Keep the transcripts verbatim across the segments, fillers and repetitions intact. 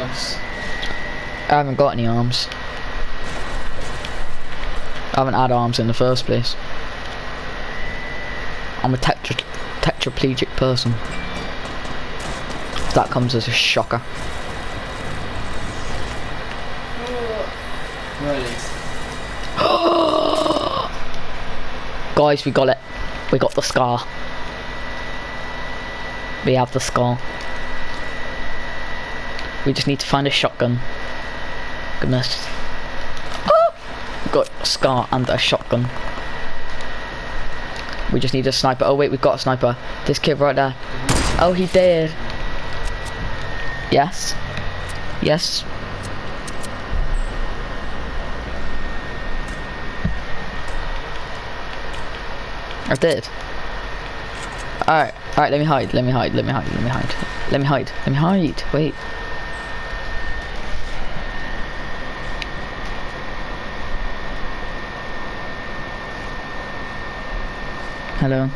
us. I haven't got any arms. I haven't had arms in the first place. I'm a tetra tetraplegic person. That comes as a shocker. Really? Guys, we got it. We got the scar. We have the scar. We just need to find a shotgun. Goodness. We've got a scar and a shotgun. We just need a sniper. Oh wait, we've got a sniper. This kid right there. Oh, he did. Yes. Yes. I did. Alright, alright, let me hide, let me hide, let me hide, let me hide. Let me hide, let me hide, wait. Hello.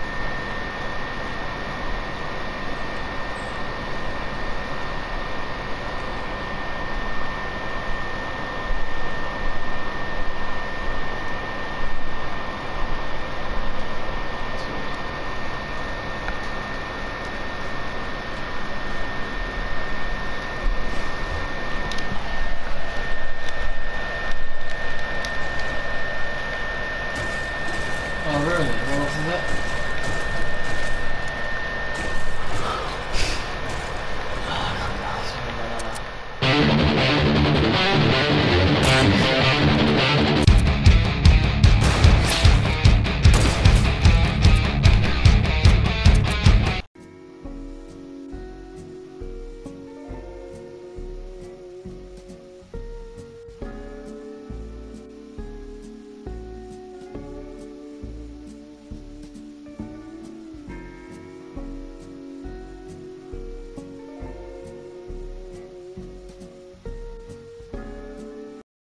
Oh really? What else is it?